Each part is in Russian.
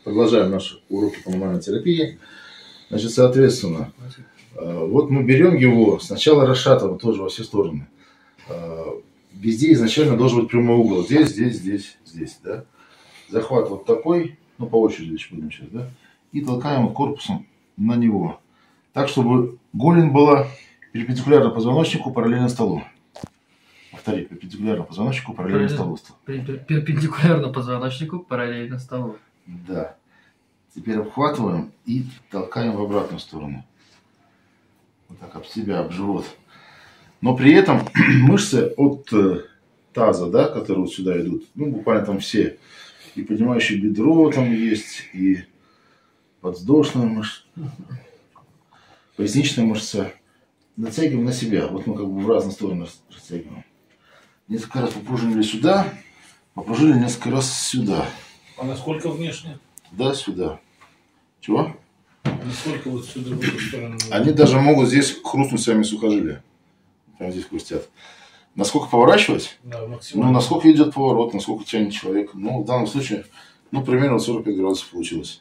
Продолжаем наши уроки по мануальной терапии. Значит, соответственно, вот мы берем его, сначала расшатываем тоже во все стороны. Везде изначально должен быть прямой угол. Здесь, здесь, здесь, здесь, да. Захват вот такой, ну по очереди еще будем сейчас, да. И толкаем его корпусом на него. Так, чтобы голень была перпендикулярно позвоночнику, параллельно столу. Повтори, перпендикулярно позвоночнику, параллельно столу. Перпендикулярно позвоночнику, параллельно столу. Да. Теперь обхватываем и толкаем в обратную сторону. Вот так об себя, об живот. Но при этом мышцы от таза, да, которые вот сюда идут, ну буквально там все. И поднимающее бедро там есть, и подвздошная мышца, поясничная мышца. Натягиваем на себя. Вот мы как бы в разные стороны растягиваем. Несколько раз попружинили сюда, попружинили несколько раз сюда. А насколько внешне? Да, сюда. Чего? Насколько вот сюда в эту сторону? Они даже могут здесь хрустнуть сами сухожилия. Прямо здесь хрустят. Насколько поворачивать? Да, максимально. Ну, насколько идет поворот, насколько тянет человек. Ну, в данном случае, ну, примерно 45 градусов получилось.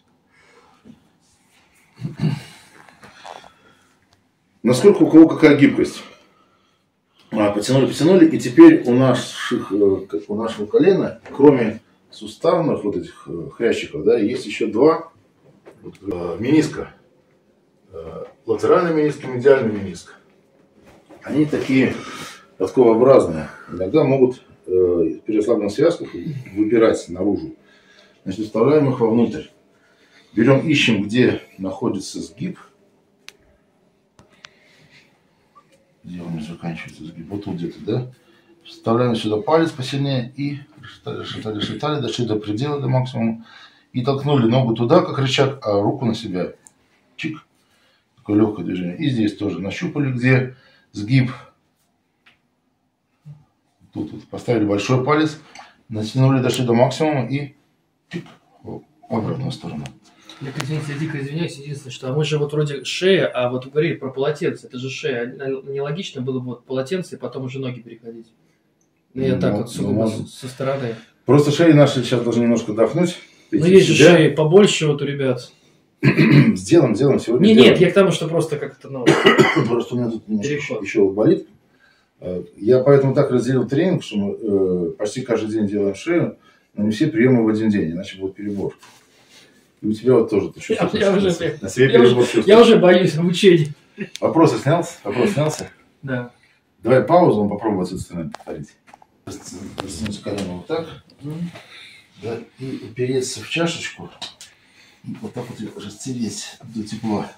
Насколько у кого какая гибкость? Потянули, потянули. И теперь у нашего колена, кроме суставных вот этих хрящиков, да, есть еще два мениска. Латеральный мениск и медиальный мениск. Они такие подковообразные. Иногда могут при расслабленных связках выбирать наружу. Значит, вставляем их вовнутрь. Берем, ищем, где находится сгиб. Где у меня заканчивается сгиб? Вот тут где-то, да? Вставляем сюда палец посильнее и решетали, дошли до предела, до максимума. И толкнули ногу туда, как рычаг, а руку на себя. Чик. Такое легкое движение. И здесь тоже нащупали, где сгиб. Тут вот поставили большой палец, натянули, дошли до максимума и чик, в обратную сторону. Я, дико извиняюсь, единственное, что мы же вот вроде шея, а вот говорили про полотенце, это же шея. Нелогично было бы вот полотенце и потом уже ноги переходить. Ну, я так вот сугубо со стороны. Просто шеи наши сейчас должны немножко отдохнуть. Ну, есть же шеи побольше вот у ребят. Сделаем сегодня. Нет, я к тому, что просто как-то, ну... Просто у меня тут немножко еще болит. Я поэтому так разделил тренинг, что мы почти каждый день делаем шею, но не все приемы в один день, иначе будет перебор. И у тебя вот тоже ты чувствуешь. Я уже боюсь обучения. Вопрос снялся? Да. Давай паузу, он попробует с этой стороны повторить. Растянуть колено вот так. Да, и упереться в чашечку. И вот так вот ее растереть до тепла.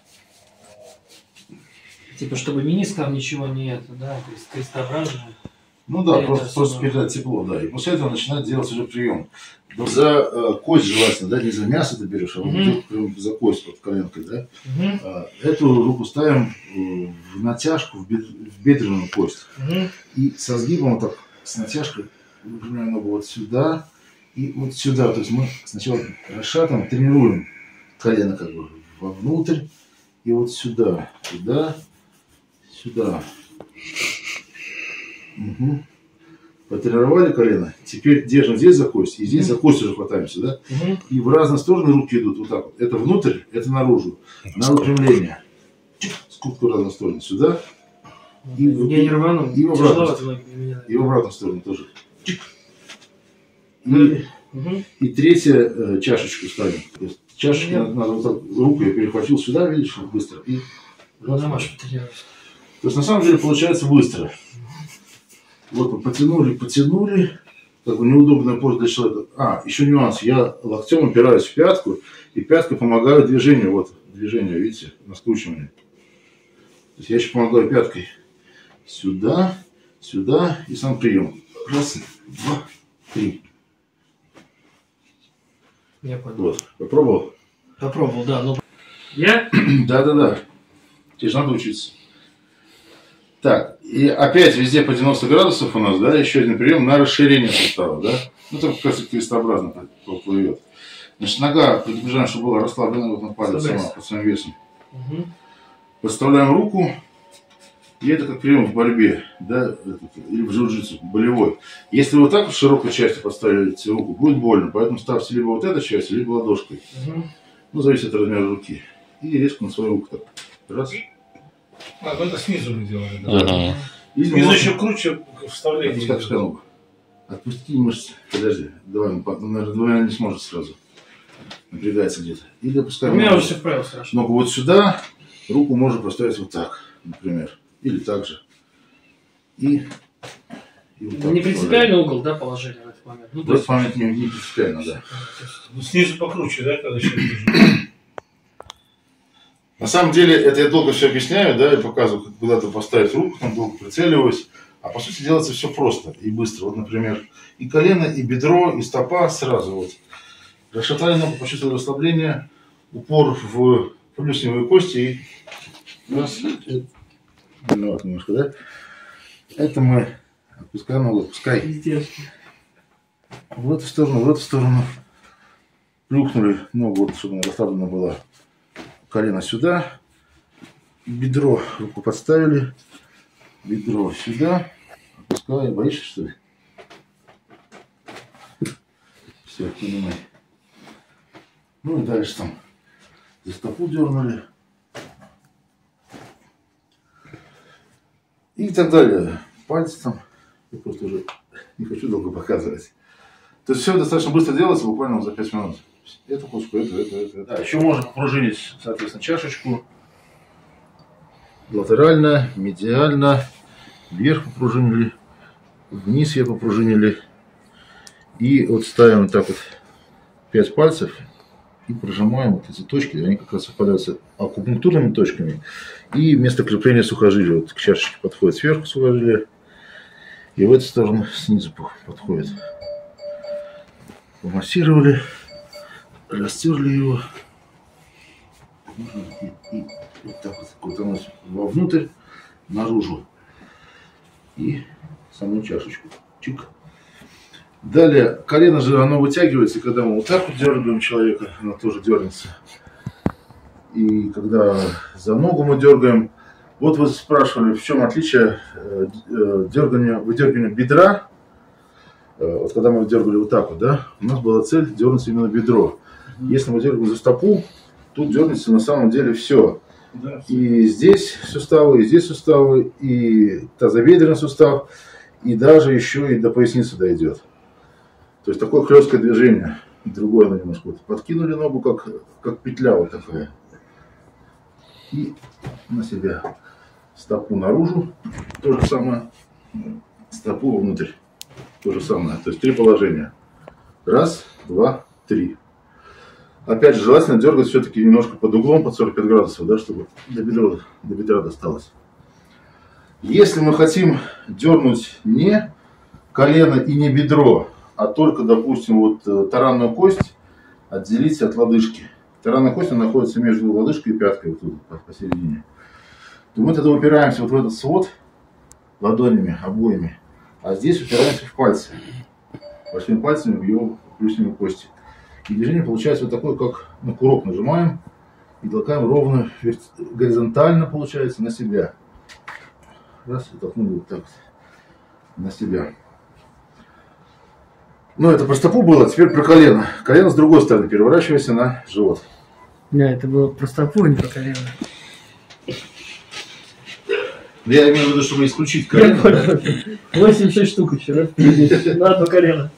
Типа, чтобы мениск там ничего нет, да, крестообразное. Ну да, просто передать тепло, да. И после этого начинать делать уже прием. За кость желательно, да, не за мясо ты берешь, а вот прям за кость под коленкой, да. Эту руку ставим в натяжку, в бедренную кость. И со сгибом вот так, с натяжкой, выпрямляем ногу вот сюда и вот сюда. То есть мы сначала расшатываем, тренируем колено как бы вовнутрь и вот сюда, сюда. Угу. Потренировали колено. Теперь держим здесь за кость. И здесь за кость уже хватаемся, да? И в разные стороны руки идут вот так вот. Это внутрь, это наружу. На выпрямление. Скупку в разные стороны. Сюда. И в обратную сторону тоже. И третья чашечку ставим. Чашечку надо вот так, руку я перехватил сюда, видишь, быстро. И то есть на самом деле получается быстро. Вот мы потянули. Как бы неудобная поза для человека. Еще нюанс. Я локтем опираюсь в пятку, и пятка помогает движению. Вот движение, видите, на скручивании. То есть я еще помогаю пяткой. Сюда, сюда и сам прием. Раз, два, три. Я понял. Вот. Попробовал? Попробовал, да. Но... Я? Да. Тебе же надо учиться. Так, и опять везде по 90 градусов у нас, да, еще один прием на расширение сустава, да. Ну, только как крестообразно плывет. Значит, нога приближаем, чтобы была расслаблена, вот на палец сама, под своим весом. Подставляем руку И это как прием в борьбе, да, или в джиу-джитсу, болевой. Если вы вот так в широкой части поставите руку, будет больно, поэтому ставьте либо вот этой частью, либо ладошкой. Ну, зависит от размера руки. И резко на свою руку так. Раз. А, ну это снизу мы делали, да. Или снизу еще круче вставление. Как отпусти мышцы. Подожди. Давай, наверное, двумя не сможет сразу. Напрягается где-то. Или опускаем. У меня уже все вправилось хорошо. Ногу вот сюда, руку можно поставить вот так, например. Или так же. И вот так не принципиальный угол, да, положили в этот момент? Ну, в этот момент не принципиально, да. Ну, снизу покруче, да, когда еще На самом деле, это я долго все объясняю, да, и показываю, как куда-то поставить руку, там долго прицеливаюсь. А по сути делается все просто и быстро. Вот, например, и колено, и бедро, и стопа сразу вот. Расшатали ногу, почувствовали расслабление, упор в плюсневые кости и раз. Ну, вот немножко, да? Это мы отпускаем ногу, отпускай. В эту сторону. Плюхнули ногу, вот, чтобы она расслаблена была. Колено сюда. Бедро, руку подставили. Бедро сюда. Опускай. Боишься, что ли? Все, понимай. Ну и дальше там за стопу дернули. И так далее. Пальцы там. Я просто уже не хочу долго показывать. То есть все достаточно быстро делается, буквально за 5 минут. Эту куску, это. Да, еще можно попружинить, соответственно, чашечку. Латерально, медиально. Вверх попружинили. Вниз ее попружинили. И вот ставим вот так вот 5 пальцев. И прожимаем вот эти точки, они как раз совпадают с акупунктурными точками. И место крепления сухожилия. Вот к чашечке подходит сверху сухожилие. И в эту сторону снизу подходит. Помассировали. Растерли его. И вот так вот крутануть вовнутрь, наружу. И саму чашечку. Чик. Далее, колено же оно вытягивается, когда мы вот так вот дергаем человека, оно тоже дернется. И когда за ногу мы дергаем, вот вы спрашивали, в чем отличие выдергивания бедра. Вот когда мы дергали вот так вот, да, у нас была цель дернуть именно бедро. Если мы дергаем за стопу, тут дернется на самом деле все. Да. И здесь суставы, и тазобедренный сустав, и даже еще и до поясницы дойдет. То есть такое хлесткое движение. Другое оно немножко. Вот. Подкинули ногу, как петля вот такая. И на себя. Стопу наружу. То же самое. Стопу внутрь. То же самое. То есть 3 положения. Раз, 2, 3. Опять же, желательно дергать все-таки немножко под углом, под 45 градусов, да, чтобы до бедра досталось. Если мы хотим дернуть не колено и не бедро, а только, допустим, вот таранную кость отделить от лодыжки. Таранная кость она находится между лодыжкой и пяткой, вот тут, посередине. То мы тогда упираемся вот в этот свод ладонями обоими, а здесь упираемся в пальцы. Большими пальцами в его плюсневые кости. И движение получается вот такое, как на курок нажимаем и толкаем ровно, горизонтально получается на себя. Раз, и толкнули вот так на себя. Ну, это про стопу было, теперь про колено. Колено с другой стороны, переворачивайся на живот. Да, это было про стопу, а не про колено. Я имею в виду, чтобы исключить колено. 86 штук еще, да? На одно колено.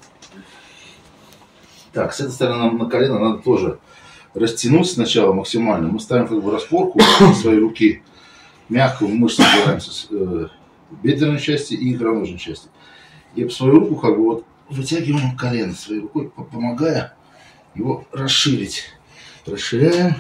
Так, с этой стороны на колено надо тоже растянуть сначала максимально. Мы ставим как бы распорку своей руки. Мягко в мышцы опираемся с бедренной части и икроножной части. И по свою руку как бы вот вытягиваем колено своей рукой, помогая его расширить. Расширяем,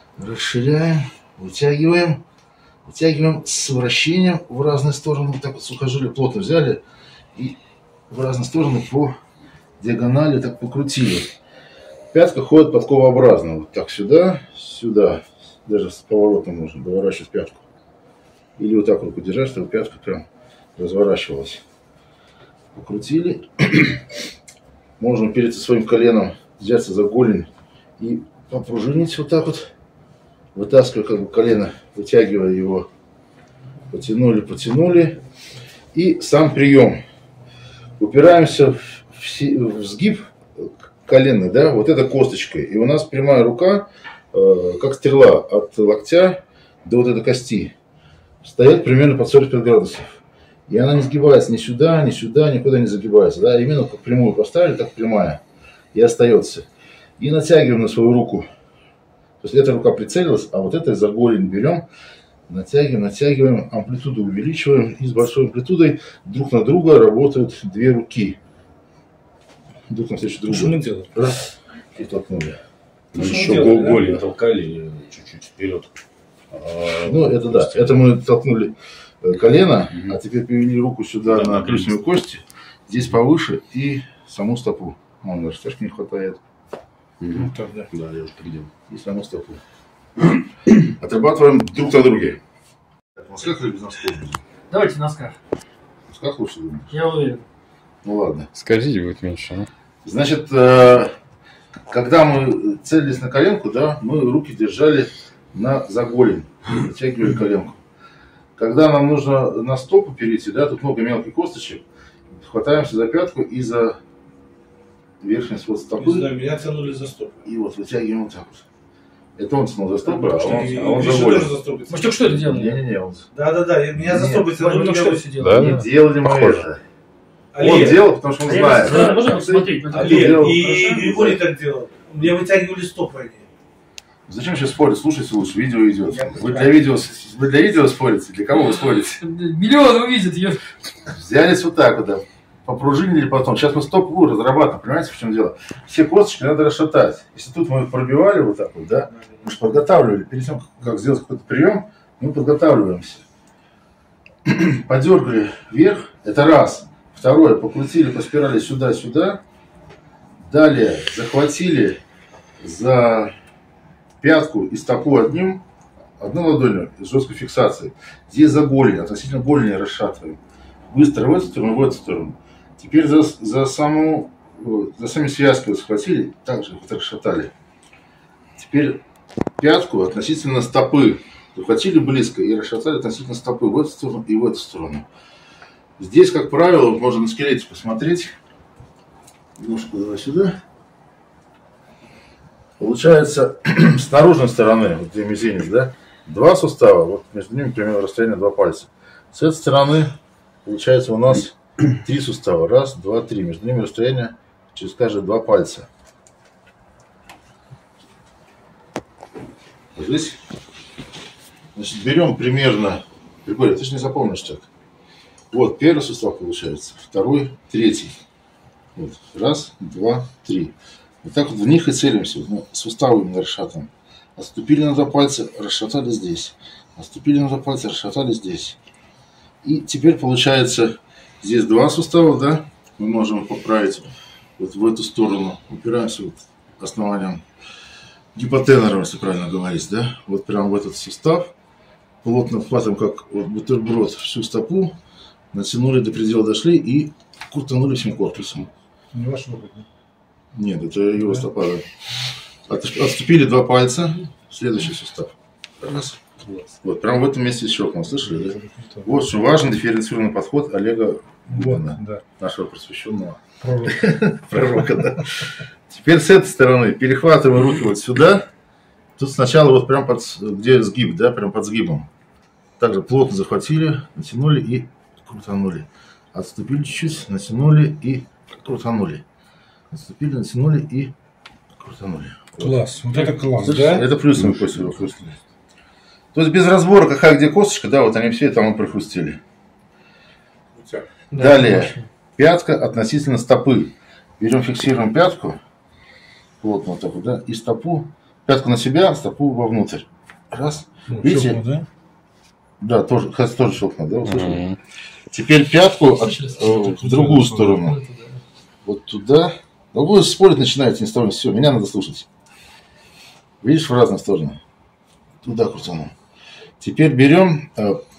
вытягиваем с вращением в разные стороны. Вот так вот сухожилие плотно взяли и в разные стороны по диагонали так покрутили. Пятка ходит подковообразно. Вот так сюда. Даже с поворотом можно доворачивать пятку. Или вот так руку держать, чтобы пятка прям разворачивалась. Покрутили. Можно перед своим коленом взяться за голень и попружинить вот так вот. Вытаскивая как бы колено, вытягивая его Потянули, потянули. И сам прием. Упираемся в сгиб коленный, да, вот эта косточка. И у нас прямая рука, как стрела, от локтя до вот этой кости. Стоять примерно под 45 градусов. И она не сгибается ни сюда, никуда не загибается. Да? Именно как прямую поставили, так прямая. И остается. И натягиваем на свою руку. То есть эта рука прицелилась, а вот это за голень берем. Натягиваем, амплитуду увеличиваем. И с большой амплитудой друг на друга работают две руки. Друг навстречу другу. Что мы делаем? Раз. И толкнули. Ну, еще голень толкали чуть-чуть вперед. Ну, это да. Это мы толкнули колено, а теперь перевели руку сюда на плюсную кость. Здесь повыше и саму стопу. Вон, даже стяжки не хватает. Ну, так, да. Да, я вот придем. И саму стопу. Отрабатываем друг на друге. В носках или без носков? Давайте в носках. В носках лучше думаешь? Я уверен. Ну ладно. Скользить будет меньше, а? Значит, когда мы целились на коленку, да, мы руки держали за голень, натягивали коленку. Когда нам нужно на стопу перейти, да, тут много мелких косточек, хватаемся за пятку и за верхний свод стопы. Меня тянули за стопу. И вот вытягиваем вот так вот. Это он тянул за стопы, а он Миша за голень. тоже за стопу. Мы только что это делали? Не-не-не, он... Да, меня за стопу Мы тянули. только что это Да? делали. Не делали мы это. Он Олег, делал, потому что он знает. Можно посмотреть? Олег, и Хорошо? Григорий так делал. Мне вытягивали стопы они. Зачем сейчас спорить? Слушайте лучше, видео идет. Вы для видео спорите? Для кого вы спорите? Миллион увидят ее. Взялись вот так вот, да. Попружинили потом. Сейчас мы стопу разрабатываем, понимаете, в чем дело? Все косточки надо расшатать. Если тут мы их пробивали вот так вот, да, мы же подготавливали. Перед тем, как сделать какой-то прием, мы подготавливаемся. Подергали вверх, это раз. Второе, покрутили по спирали сюда-сюда. Далее захватили за пятку и стопу одной ладонью с жесткой фиксацией. Здесь за голень, относительно голени расшатываем. Быстро в эту сторону. Теперь за сами связки вот схватили, также вот расшатали. Теперь пятку относительно стопы захватили близко и расшатали относительно стопы в эту сторону и в эту сторону. Здесь, как правило, можно на скелете посмотреть. Ножку давай сюда. Получается, с наружной стороны, вот где мизинец, да, два сустава, вот между ними примерно расстояние 2 пальца. С этой стороны, получается, у нас 3 сустава. Раз, два, три. Между ними расстояние через каждые 2 пальца. Здесь, значит, берем примерно... Григорий, ты же не запомнишь так. Вот, первый сустав получается, второй, третий. Вот, раз, два, три. Вот так вот в них и целимся. Ну, суставы именно расшатываем. Отступили на 2 пальца, расшатали здесь. Отступили на 2 пальца, расшатали здесь. И теперь получается, здесь 2 сустава, да? Мы можем их поправить вот в эту сторону. Упираемся вот основанием гипотенером, если правильно говорить, да? Вот прямо в этот сустав. Плотно вхватываем, как вот бутерброд, всю стопу. Натянули до предела, дошли и крутанули всем корпусом. Не ваш опыт, да? Нет, это его стопа. Отступили 2 пальца. Следующий сустав. Раз. Вот, прямо в этом месте щелкнул. Слышали, да? Вот очень важный дифференцированный подход Олега Гудина, Да. нашего просвещенного Пророк. пророка. Да. Теперь с этой стороны перехватываем руки вот сюда. Тут сначала вот прям где сгиб, да, прям под сгибом. Также плотно захватили, натянули и крутанули. Отступили чуть-чуть, натянули и крутанули. Отступили, натянули и крутанули. Класс. Вот это класс, Слышите? да? Это плюсом кость. То есть без разбора, какая где косточка, да, вот они все там и прохрустили. Далее, пятка относительно стопы. Берем, фиксируем пятку, плотно вот так вот, да, и стопу, пятку на себя, стопу вовнутрь. Раз. Ну, Видите? щелкнул, да? Да, тоже щелкнул, да, услышали? Теперь пятку в другую сторону. Вот туда. Ну, вы спорить начинаете, не стороны. Все, меня надо слушать. Видишь, в разные стороны. Туда крутанул. Теперь берем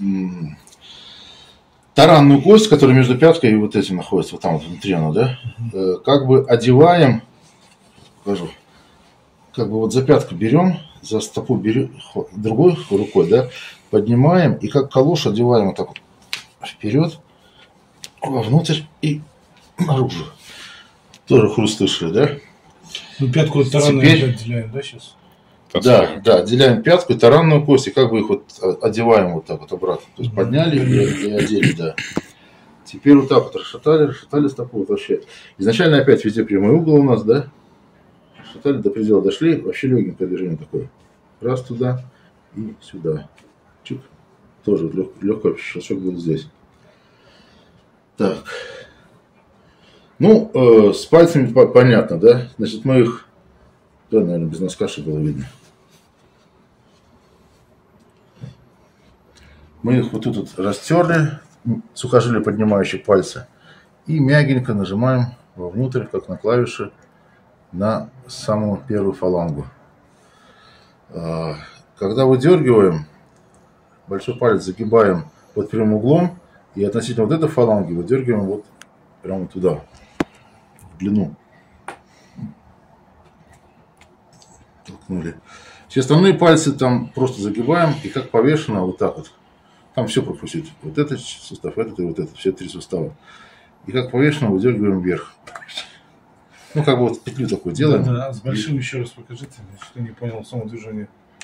таранную кость, которая между пяткой и вот этим находится, вот там вот внутри она, да, как бы одеваем, покажу, как бы вот за пятку берем, за стопу берем другой рукой, да, поднимаем и как калош одеваем вот так вот вперед, вовнутрь и наружу. Тоже хруст слышали, да? Ну, пятку таранную Теперь... отделяем, да, сейчас? Да, да, отделяем пятку и таранную кость, и как бы их вот одеваем вот так вот обратно. То есть подняли и одели, да. Теперь вот так вот расшатали стопу вот вообще. Изначально опять везде прямой угол у нас, да? Расшатали до предела, дошли, вообще легенькое движение такое. Раз туда и сюда. Чук. Тоже легкий шажок будет здесь. Так. Ну, с пальцами понятно, да? Значит, мы их... Да, наверное, без носка, чтобы было видно. Мы их вот тут вот растерли, сухожилие поднимающие пальцы, и мягенько нажимаем вовнутрь, как на клавиши, на самую первую фалангу. Когда выдергиваем, большой палец загибаем под прямым углом, и относительно вот этой фаланги выдергиваем вот прямо туда, в длину. Толкнули. Все остальные пальцы там просто загибаем, и как повешено, вот так вот. Там все пропустить. Вот этот сустав, этот и вот этот. Все три сустава. И как повешено, выдергиваем вверх. Ну, как бы вот петлю такую делаем. Да, с большим еще раз покажите. Что не понял само движение.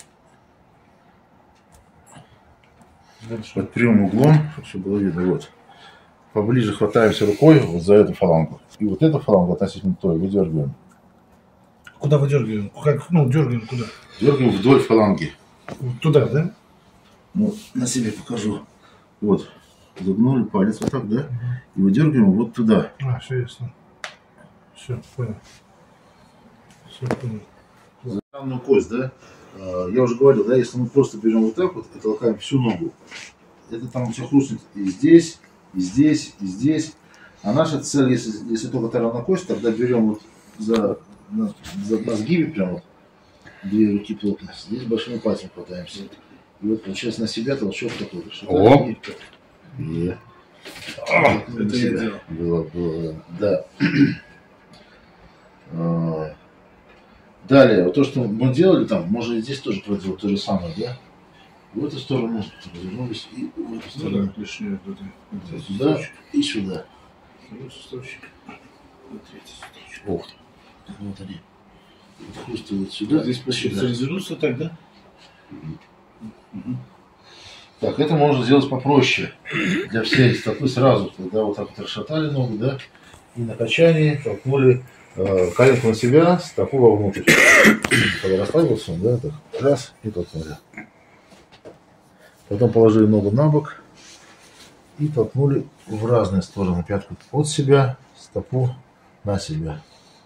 Дальше. Под прямым углом, чтобы было видно. Вот. Поближе хватаемся рукой вот за эту фалангу. И вот эту фалангу относительно той выдергиваем. Куда выдергиваем? Как, ну, дергаем куда? Дергаем вдоль фаланги. Вот туда, да? Ну, на себе покажу. Вот. Загнули палец вот так, да? И выдергиваем вот туда. А, все ясно. Все, понял. Все, понял. Заранную кость, да? Я уже говорил, да, если мы просто берем вот так вот и толкаем всю ногу, это там все хрустнет и здесь, и здесь, и здесь. А наша цель, если только таранная кость, тогда берем вот на сгибе прям вот две руки плотно. Здесь большими пальцами хватаемся. И вот получается на себя толчок такой. О! И... Это я делал. Было, да. Далее, вот то, что мы делали там, можно и здесь тоже проделать то же самое, да? В эту сторону развернулись и в эту сторону. Лишнее Сюда и сюда. Второй суставчик. Третий суставчик. Ох, вот они. Хрустывают сюда. Здесь специализируются так, да? Так, это можно сделать попроще. Для всей стопы сразу. Когда вот так вот расшатали ногу, да? И на качании толкнули коленку на себя, стопу вовнутрь. Когда расслабился, да, так раз и толкнули. Потом положили ногу на бок и толкнули в разные стороны. Пятку от себя, стопу на себя.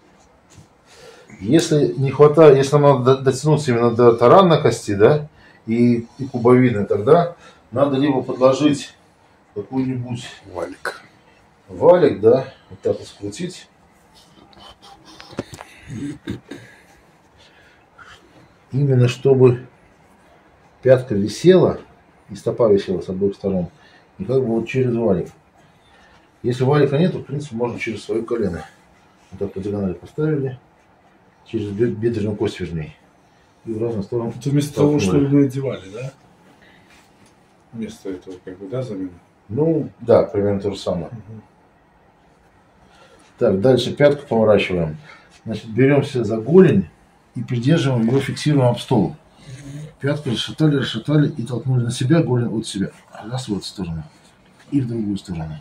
Если не хватает, если нам надо дотянуться именно до таранной кости, да, и кубовидной, тогда надо либо подложить какой-нибудь валик, да, вот так вот скрутить. Именно чтобы пятка висела и стопа висела с обоих сторон. И как бы вот через валик. Если валика нет, то в принципе можно через свое колено. Вот так по диагонали поставили. Через бедренную кость, вернее. И в разные стороны. Это вместо того, что мы одевали, да? Вместо этого, как бы, да, замена? Ну, да, примерно то же самое. Так, дальше пятку поворачиваем. Значит, беремся за голень и придерживаем его, фиксируем об стол. Пятку расшатали и толкнули на себя, голень от себя. Раз в эту сторону. И в другую сторону.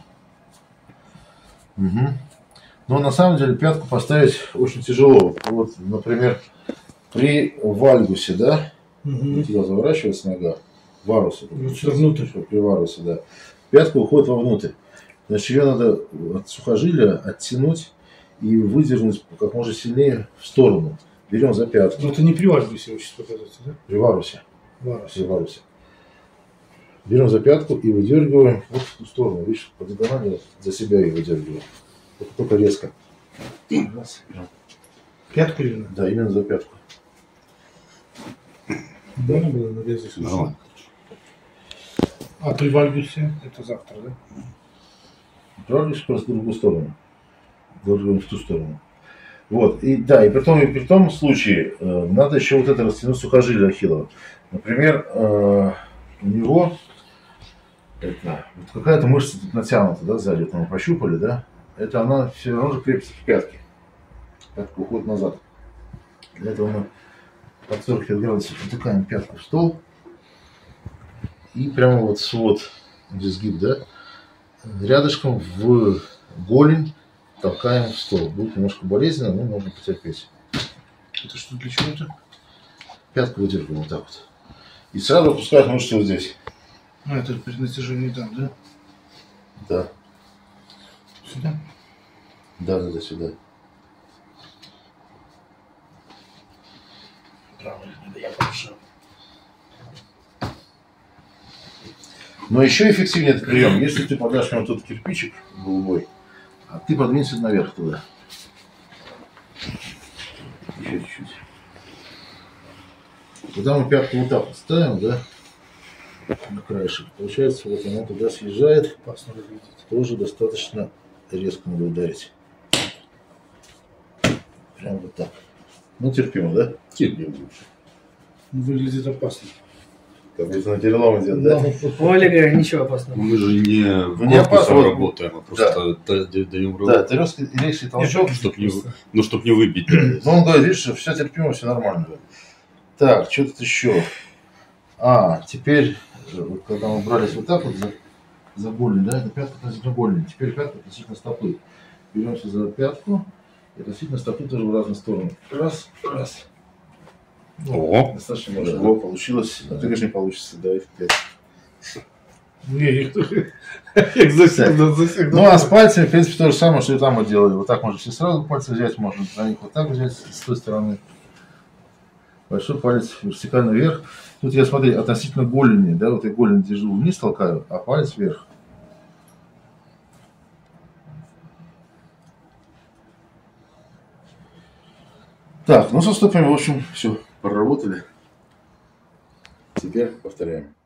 Угу. Но на самом деле пятку поставить очень тяжело. Вот, например, при вальгусе, да? Туда заворачивается нога. Варусе. При варусе, да. Пятка уходит вовнутрь. Значит, ее надо от сухожилия оттянуть и выдернуть как можно сильнее в сторону. Берем за пятку. Но это не при вальгусе вы сейчас показываете, да? При варусе. Варусе. При варусе. Берем за пятку и выдергиваем вот в ту сторону. Видишь, по диагонали за себя ее выдергиваем. Только резко. Раз. Пятку именно? Да, именно за пятку. Больно было на здесь? Нормально. А при вальгусе это завтра, да? Правильно, просто в другую сторону. Выдергиваем в ту сторону. Вот, и да, и при том случае надо еще вот это растянуть сухожилие ахиллова. Например, у него это, вот какая-то мышца тут натянута, да, сзади, вот мы пощупали, да, это она все равно же крепится к пятке. Пятка уходит назад. Для этого мы под 45 градусов втыкаем пятку в стол. И прямо вот свод, здесь сгиб, да, рядышком в голень толкаем в стол. Будет немножко болезненно, но можно потерпеть. Это что, для чего-то? Пятку выдергиваем вот так вот. И сразу опускать мышцы вот здесь. А, это при натяжении там, да? Да. Сюда? Да, сюда. Правильно, это я порушил. Но еще эффективнее этот прием, если ты подашь мне вот тут кирпичик голубой, а ты подвинься наверх туда. Еще чуть-чуть. Когда мы пятку вот так вот ставим, да, на краешек, получается, вот она туда съезжает, Опасно выглядит. тоже достаточно резко надо ударить. Прям вот так. Ну, терпимо, да? Терпим. Выглядит опасно. Как будто на перелом идет, да? У Олега ничего опасного. Мы же не не опасно, вот, работаем, а просто даем руку, Да, ты резкий толчок. чтоб не выбить. Ну, он говорит, видишь, что все терпимо, все нормально. Так, что тут еще? Теперь, вот, когда мы брались вот так вот за голень, да, это пятка относительно голени. Теперь пятка относительно стопы. Беремся за пятку, и относительно стопы тоже в разные стороны. Раз. О, Достаточно можно. Во, получилось. А ты говоришь, не получится, да, и пять. Не, их засек. Ну, а с пальцами, в принципе, то же самое, что и там мы делали. Вот так можно все сразу пальцы взять, можно на них вот так взять с той стороны. Большой палец вертикально вверх. Тут я, смотри, относительно голени, да, вот я голень держу вниз, толкаю, а палец вверх. Так, ну со стопами, в общем, все, проработали. Теперь повторяем.